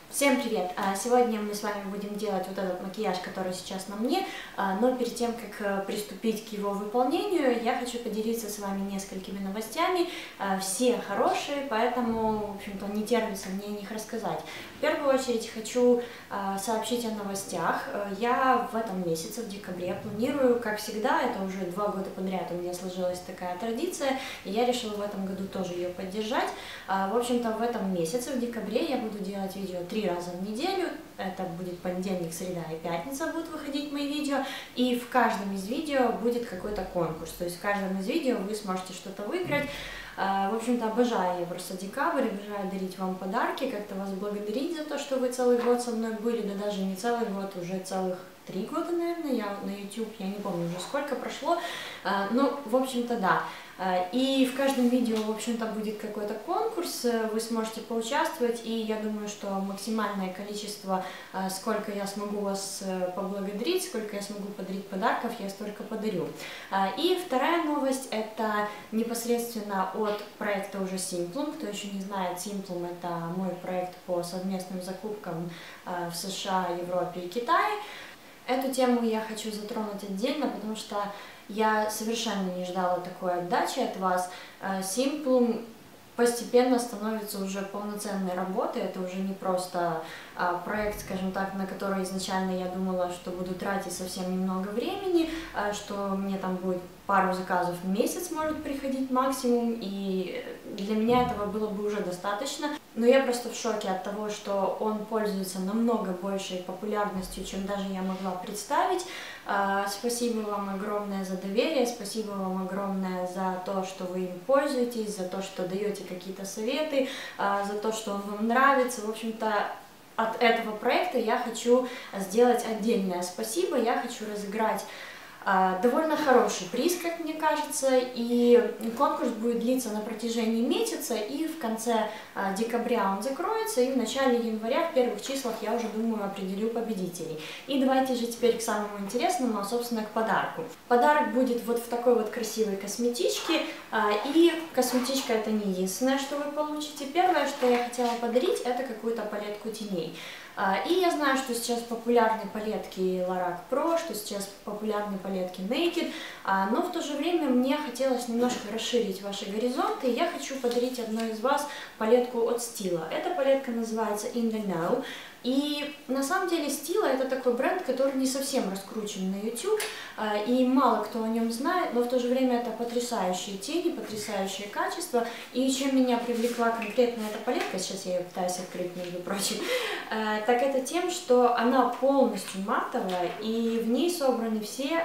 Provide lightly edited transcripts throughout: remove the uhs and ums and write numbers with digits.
Всем привет! Сегодня мы с вами будем делать вот этот макияж, который сейчас на мне, но перед тем, как приступить к его выполнению, я хочу поделиться с вами несколькими новостями. Все хорошие, поэтому, в общем-то, не терпится мне о них рассказать. В первую очередь хочу сообщить о новостях. Я в этом месяце, в декабре, планирую, как всегда, это уже 2 года подряд у меня сложилась такая традиция, и я решила в этом году тоже ее поддержать. В общем-то, в этом месяце, в декабре, я буду делать видео 3 раза в неделю. Это будет понедельник, среда и пятница будут выходить мои видео. И в каждом из видео будет какой-то конкурс. То есть в каждом из видео вы сможете что-то выиграть. В общем-то, обожаю я просто декабрь, обожаю дарить вам подарки, как-то вас благодарить за то, что вы целый год со мной были, да даже не целый год, уже целых 3 года, наверное, я на YouTube, я не помню уже сколько прошло, ну, в общем-то, да. И в каждом видео, в общем-то, будет какой-то конкурс, вы сможете поучаствовать, и я думаю, что максимальное количество, сколько я смогу вас поблагодарить, сколько я смогу подарить подарков, я столько подарю. И вторая новость, это непосредственно от проекта уже Simplum. Кто еще не знает, Simplum — это мой проект по совместным закупкам в США, Европе и Китае. Эту тему я хочу затронуть отдельно, потому что я совершенно не ждала такой отдачи от вас. Simplum постепенно становится уже полноценной работой, это уже не просто проект, скажем так, на который изначально я думала, что буду тратить совсем немного времени, что мне там будет пару заказов в месяц может приходить максимум, и для меня этого было бы уже достаточно. Но я просто в шоке от того, что он пользуется намного большей популярностью, чем даже я могла представить. Спасибо вам огромное за доверие, спасибо вам огромное за то, что вы им пользуетесь, за то, что даете какие-то советы, за то, что он вам нравится. В общем-то, от этого проекта я хочу сделать отдельное спасибо, я хочу разыграть довольно хороший приз, как мне кажется, и конкурс будет длиться на протяжении месяца, и в конце декабря он закроется, и в начале января, в первых числах, я уже думаю, определю победителей. И давайте же теперь к самому интересному, собственно, к подарку. Подарок будет вот в такой вот красивой косметичке, и косметичка — это не единственное, что вы получите. Первое, что я хотела подарить, это какую-то палетку теней. И я знаю, что сейчас популярны палетки Lorac Pro, что сейчас популярны палетки Naked, но в то же время мне хотелось немножко расширить ваши горизонты, и я хочу подарить одной из вас палетку от Stila. Эта палетка называется In The Know. И на самом деле Stila — это такой бренд, который не совсем раскручен на YouTube, и мало кто о нем знает, но в то же время это потрясающие тени, потрясающее качество. И чем меня привлекла конкретно эта палетка, сейчас я ее пытаюсь открыть, между прочим, так это тем, что она полностью матовая, и в ней собраны все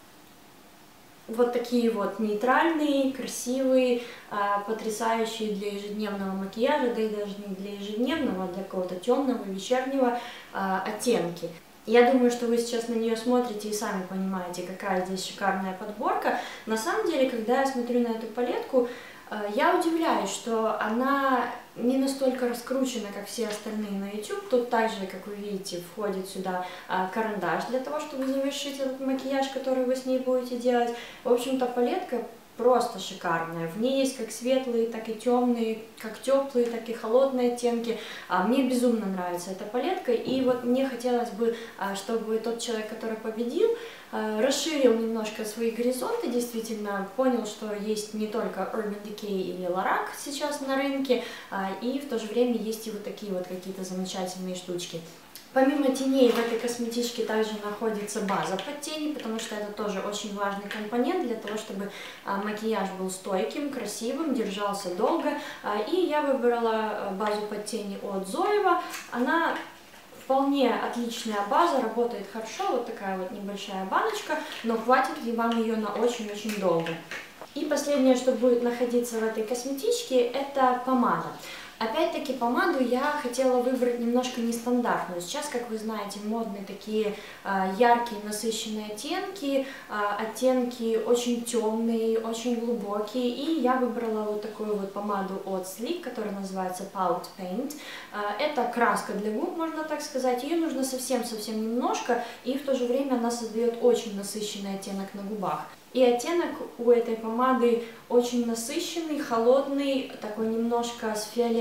вот такие вот нейтральные, красивые, потрясающие для ежедневного макияжа, да и даже не для ежедневного, а для какого-то темного, вечернего оттенки. Я думаю, что вы сейчас на нее смотрите и сами понимаете, какая здесь шикарная подборка. На самом деле, когда я смотрю на эту палетку, я удивляюсь, что она не настолько раскручена, как все остальные на YouTube. Тут также, как вы видите, входит сюда карандаш для того, чтобы завершить этот макияж, который вы с ней будете делать. В общем-то, палетка просто шикарная. В ней есть как светлые, так и темные, как теплые, так и холодные оттенки. Мне безумно нравится эта палетка, и вот мне хотелось бы, чтобы тот человек, который победил, расширил немножко свои горизонты, действительно понял, что есть не только Urban Decay или Lorac сейчас на рынке, и в то же время есть и вот такие вот какие-то замечательные штучки. Помимо теней в этой косметичке также находится база под тени, потому что это тоже очень важный компонент для того, чтобы макияж был стойким, красивым, держался долго. И я выбрала базу под тени от Zoeva. Она вполне отличная база, работает хорошо, вот такая вот небольшая баночка, но хватит ли вам ее на очень-очень долго. И последнее, что будет находиться в этой косметичке, это помада. Опять-таки помаду я хотела выбрать немножко нестандартную. Сейчас, как вы знаете, модны такие яркие, насыщенные оттенки, оттенки очень темные, очень глубокие. И я выбрала вот такую вот помаду от Sleek, которая называется Pout Paint. Это краска для губ, можно так сказать. Ее нужно совсем-совсем немножко, и в то же время она создает очень насыщенный оттенок на губах. И оттенок у этой помады очень насыщенный, холодный, такой немножко с фиолетовым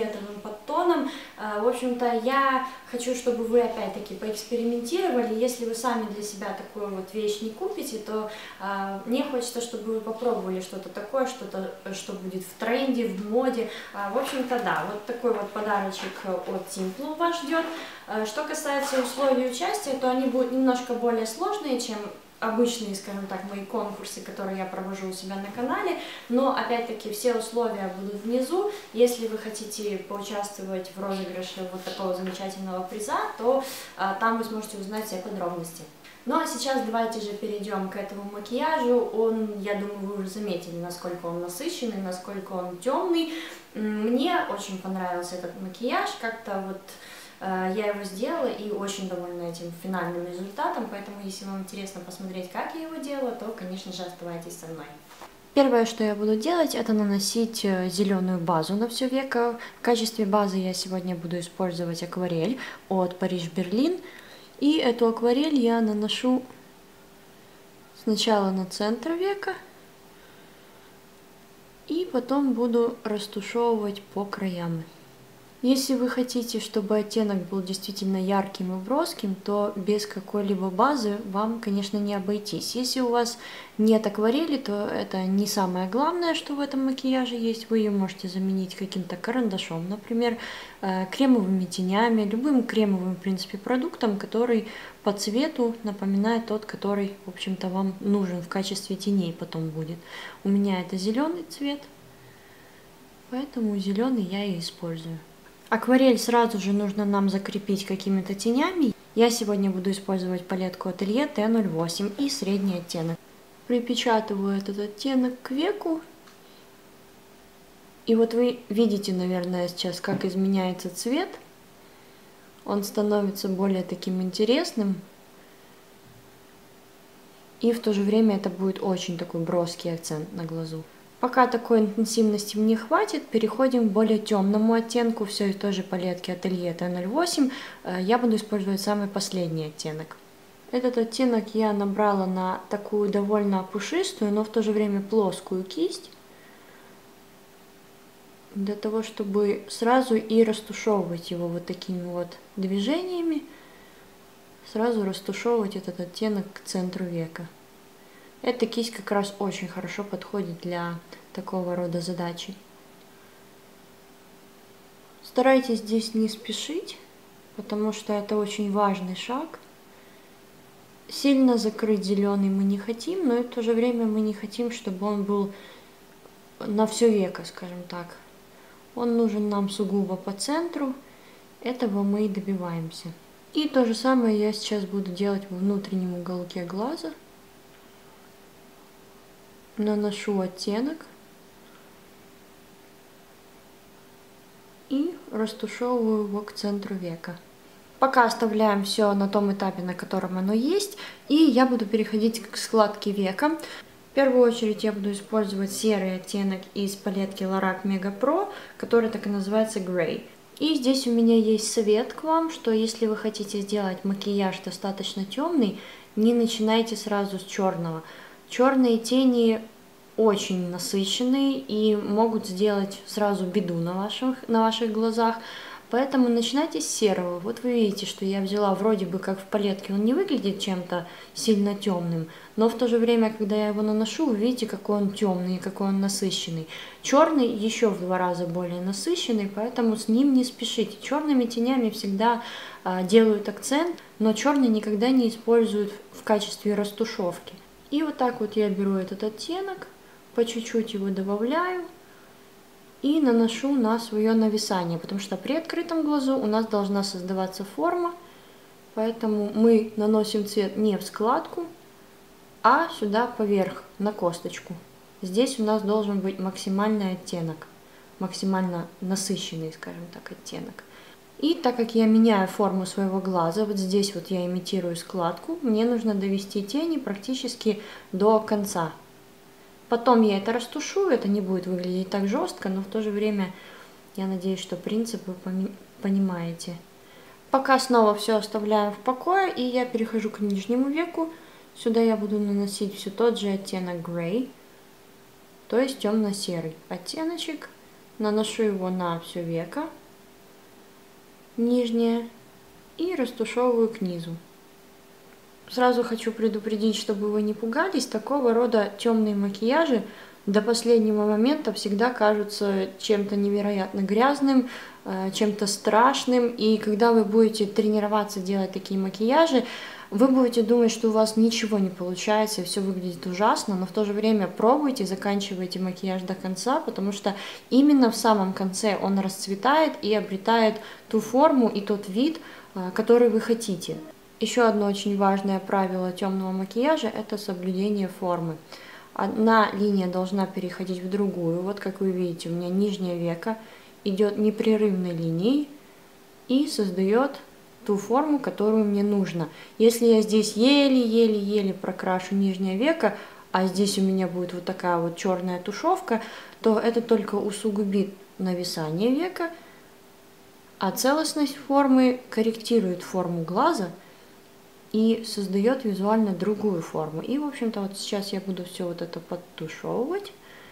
фиолетовым подтоном. В общем-то, я хочу, чтобы вы опять-таки поэкспериментировали. Если вы сами для себя такую вот вещь не купите, то мне хочется, чтобы вы попробовали что-то такое, что будет в тренде, в моде. В общем-то, да, вот такой вот подарочек от Simple вас ждет. Что касается условий участия, то они будут немножко более сложные, чем обычные, скажем так, мои конкурсы, которые я провожу у себя на канале, но опять-таки все условия будут внизу. Если вы хотите поучаствовать в розыгрыше вот такого замечательного приза, то там вы сможете узнать все подробности. Ну а сейчас давайте же перейдем к этому макияжу. Он, я думаю, вы уже заметили, насколько он насыщенный, насколько он темный. Мне очень понравился этот макияж, как-то вот я его сделала и очень довольна этим финальным результатом, поэтому если вам интересно посмотреть, как я его делала, то, конечно же, оставайтесь со мной. Первое, что я буду делать, это наносить зеленую базу на все веко. В качестве базы я сегодня буду использовать акварель от Париж Берлин. И эту акварель я наношу сначала на центр века, и потом буду растушевывать по краям. Если вы хотите, чтобы оттенок был действительно ярким и броским, то без какой-либо базы вам, конечно, не обойтись. Если у вас нет акварели, то это не самое главное, что в этом макияже есть. Вы ее можете заменить каким-то карандашом, например, кремовыми тенями, любым кремовым, в принципе, продуктом, который по цвету напоминает тот, который, в общем-то, вам нужен в качестве теней потом будет. У меня это зеленый цвет, поэтому зеленый я и использую. Акварель сразу же нужно нам закрепить какими-то тенями. Я сегодня буду использовать палетку Atelier T08 и средний оттенок. Припечатываю этот оттенок к веку. И вот вы видите, наверное, сейчас, как изменяется цвет. Он становится более таким интересным. И в то же время это будет очень такой броский акцент на глазу. Пока такой интенсивности мне хватит, переходим к более темному оттенку все из той же палетки Atelier T08. Я буду использовать самый последний оттенок. Этот оттенок я набрала на такую довольно пушистую, но в то же время плоскую кисть, для того, чтобы сразу и растушевывать его вот такими вот движениями, сразу растушевывать этот оттенок к центру века. Эта кисть как раз очень хорошо подходит для такого рода задачи. Старайтесь здесь не спешить, потому что это очень важный шаг. Сильно закрыть зеленый мы не хотим, но и в то же время мы не хотим, чтобы он был на все веко, скажем так. Он нужен нам сугубо по центру, этого мы и добиваемся. И то же самое я сейчас буду делать во внутреннем уголке глаза. Наношу оттенок и растушевываю его к центру века. Пока оставляем все на том этапе, на котором оно есть, и я буду переходить к складке века. В первую очередь я буду использовать серый оттенок из палетки Lorac Mega Pro, который так и называется Grey. И здесь у меня есть совет к вам, что если вы хотите сделать макияж достаточно темный, не начинайте сразу с черного. Черные тени очень насыщенные и могут сделать сразу беду на ваших глазах. Поэтому начинайте с серого. Вот вы видите, что я взяла вроде бы как в палетке, он не выглядит чем-то сильно темным, но в то же время, когда я его наношу, вы видите, какой он темный и какой он насыщенный. Черный еще в 2 раза более насыщенный, поэтому с ним не спешите. Черными тенями всегда делают акцент, но черный никогда не используют в качестве растушевки. И вот так вот я беру этот оттенок, по чуть-чуть его добавляю и наношу на свое нависание, потому что при открытом глазу у нас должна создаваться форма, поэтому мы наносим цвет не в складку, а сюда поверх, на косточку. Здесь у нас должен быть максимальный оттенок, максимально насыщенный, скажем так, оттенок. И так как я меняю форму своего глаза, вот здесь вот я имитирую складку, мне нужно довести тени практически до конца. Потом я это растушую, это не будет выглядеть так жестко, но в то же время я надеюсь, что принцип вы понимаете. Пока снова все оставляем в покое, и я перехожу к нижнему веку. Сюда я буду наносить все тот же оттенок Grey, то есть темно-серый оттеночек. Наношу его на все веко. нижняя, и растушевываю к низу. Сразу хочу предупредить, чтобы вы не пугались, такого рода темные макияжи до последнего момента всегда кажутся чем-то невероятно грязным, чем-то страшным, и когда вы будете тренироваться делать такие макияжи, вы будете думать, что у вас ничего не получается, и все выглядит ужасно, но в то же время пробуйте, заканчивайте макияж до конца, потому что именно в самом конце он расцветает и обретает ту форму и тот вид, который вы хотите. Еще одно очень важное правило темного макияжа – это соблюдение формы. Одна линия должна переходить в другую. Вот как вы видите, у меня нижнее веко идет непрерывной линией и создает ту форму, которую мне нужно. Если я здесь еле-еле-еле прокрашу нижнее веко, а здесь у меня будет вот такая вот черная тушевка, то это только усугубит нависание века, а целостность формы корректирует форму глаза и создает визуально другую форму. И, в общем-то, вот сейчас я буду все вот это подтушевывать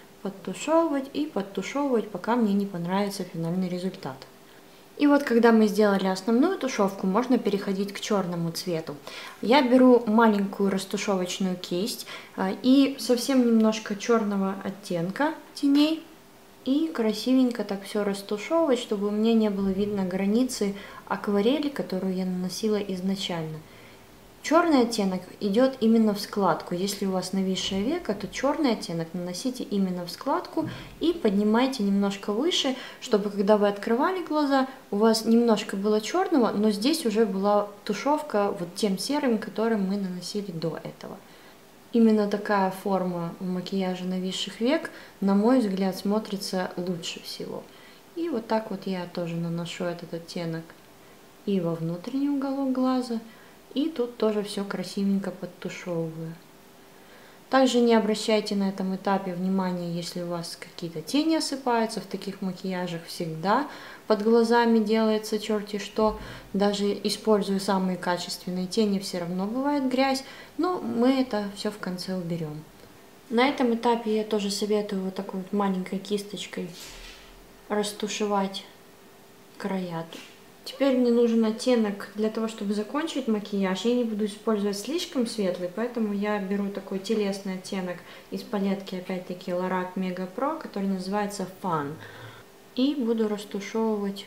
и подтушевывать, пока мне не понравится финальный результат. И вот когда мы сделали основную тушевку, можно переходить к черному цвету. Я беру маленькую растушевочную кисть и совсем немножко черного оттенка теней. И красивенько так все растушевывать, чтобы у меня не было видно границы акварели, которую я наносила изначально. Черный оттенок идет именно в складку. Если у вас нависшее веко, то черный оттенок наносите именно в складку и поднимайте немножко выше, чтобы когда вы открывали глаза, у вас немножко было черного, но здесь уже была тушевка вот тем серым, которым мы наносили до этого. Именно такая форма макияжа нависших век, на мой взгляд, смотрится лучше всего. И вот так вот я тоже наношу этот оттенок и во внутренний уголок глаза. И тут тоже все красивенько подтушевываю. Также не обращайте на этом этапе внимания, если у вас какие-то тени осыпаются. В таких макияжах всегда под глазами делается черти что. Даже используя самые качественные тени, все равно бывает грязь. Но мы это все в конце уберем. На этом этапе я тоже советую вот такой вот маленькой кисточкой растушевать края. Теперь мне нужен оттенок для того, чтобы закончить макияж. Я не буду использовать слишком светлый, поэтому я беру такой телесный оттенок из палетки, опять-таки, Lorac Mega Pro, который называется Fun. И буду растушевывать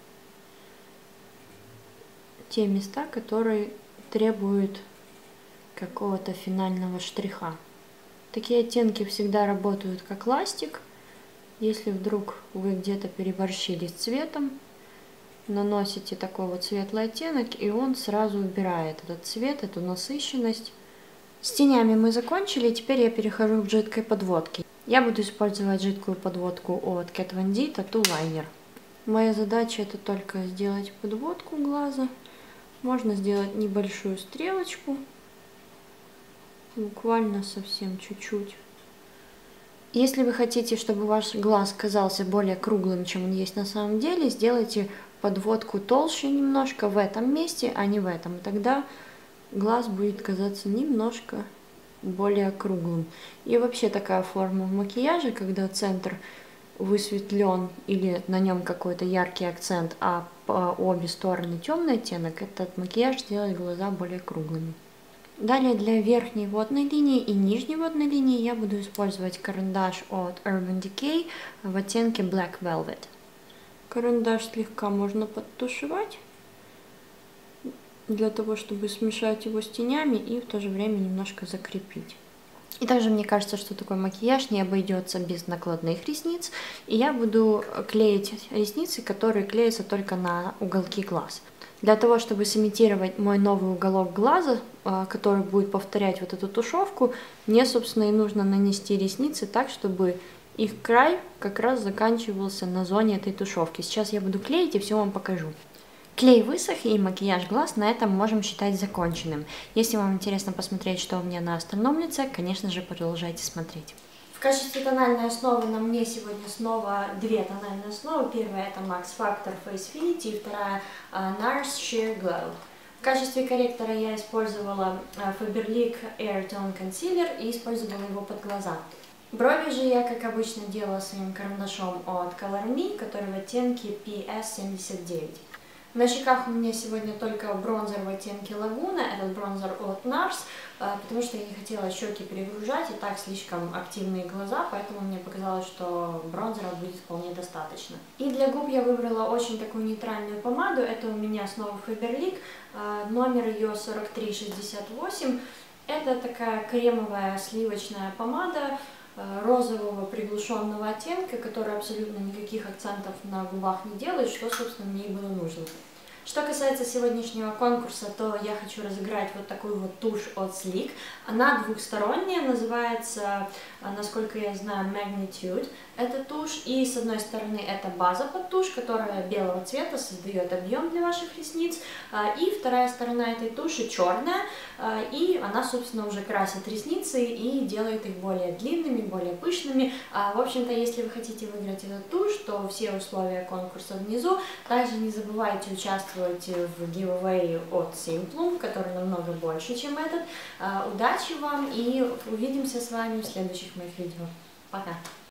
те места, которые требуют какого-то финального штриха. Такие оттенки всегда работают как ластик. Если вдруг вы где-то переборщили с цветом, наносите такой вот светлый оттенок, и он сразу убирает этот цвет, эту насыщенность. С тенями мы закончили, и теперь я перехожу к жидкой подводке. Я буду использовать жидкую подводку от Kat Von D Tattoo Liner. Моя задача это только сделать подводку глаза. Можно сделать небольшую стрелочку, буквально совсем чуть-чуть. Если вы хотите, чтобы ваш глаз казался более круглым, чем он есть на самом деле, сделайте подводку толще немножко в этом месте, а не в этом. Тогда глаз будет казаться немножко более круглым. И вообще такая форма в макияже, когда центр высветлен или на нем какой-то яркий акцент, а по обе стороны темный оттенок, этот макияж делает глаза более круглыми. Далее для верхней водной линии и нижней водной линии я буду использовать карандаш от Urban Decay в оттенке Black Velvet. Карандаш слегка можно подтушевать, для того, чтобы смешать его с тенями и в то же время немножко закрепить. И также мне кажется, что такой макияж не обойдется без накладных ресниц. И я буду клеить ресницы, которые клеятся только на уголки глаз. Для того, чтобы сымитировать мой новый уголок глаза, который будет повторять вот эту тушевку, мне, собственно, и нужно нанести ресницы так, чтобы их край как раз заканчивался на зоне этой тушевки. Сейчас я буду клеить и все вам покажу. Клей высох, и макияж глаз на этом можем считать законченным. Если вам интересно посмотреть, что у меня на остальном лице, конечно же, продолжайте смотреть. В качестве тональной основы на мне сегодня снова две тональные основы. Первая это Max Factor Face Finity, и вторая NARS Sheer Glow. В качестве корректора я использовала Faberlic Air Tone Concealer и использовала его под глаза. Брови же я, как обычно, делала своим карандашом от Color Me, который в оттенке PS79. На щеках у меня сегодня только бронзер в оттенке Лагуна, этот бронзер от NARS, потому что я не хотела щеки перегружать, и так слишком активные глаза, поэтому мне показалось, что бронзера будет вполне достаточно. И для губ я выбрала очень такую нейтральную помаду, это у меня снова Faberlic, номер ее 4368. Это такая кремовая сливочная помада розового приглушенного оттенка, который абсолютно никаких акцентов на губах не делает, что, собственно, мне и было нужно. Что касается сегодняшнего конкурса, то я хочу разыграть вот такую вот тушь от Sleek. Она двухсторонняя, называется, насколько я знаю, Magnitude. Это тушь, и с одной стороны это база под тушь, которая белого цвета, создает объем для ваших ресниц, и вторая сторона этой туши черная, и она, собственно, уже красит ресницы и делает их более длинными, более пышными. В общем-то, если вы хотите выиграть эту тушь, то все условия конкурса внизу. Также не забывайте участвовать в giveaway от Simplum, который намного больше, чем этот. Удачи вам и увидимся с вами в следующих моих видео. Пока!